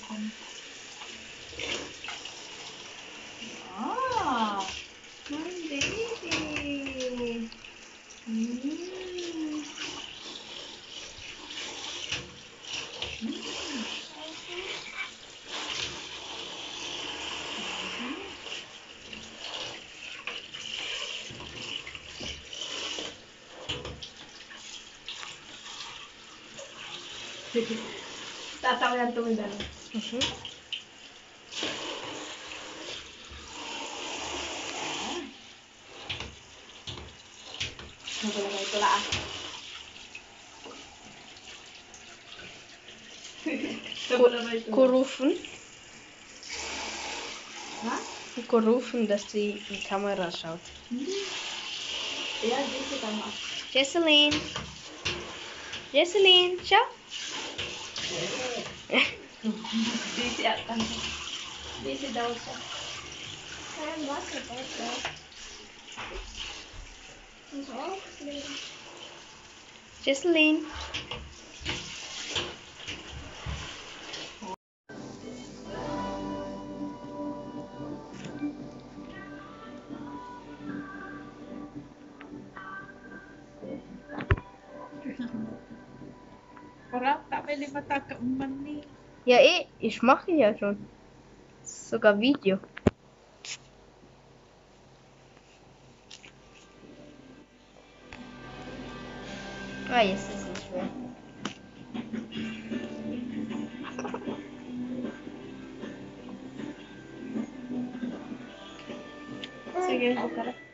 Ah, my baby. Mm. Tatawa lang tumindalo. Nagalagay ko lang. Gerufen. Was? Gerufen, dass sie in die Kamera schaut. Ja, diese kann man. Jesselyn. Jesselyn, schau. Diese akan. Diese daw siya. Kaya basa pa ito. Jesselyn. Parang kami lima man ni. Ja, ich mache ja schon. Sogar Video. Ah, jetzt ist es nicht mehr. Sige, buka.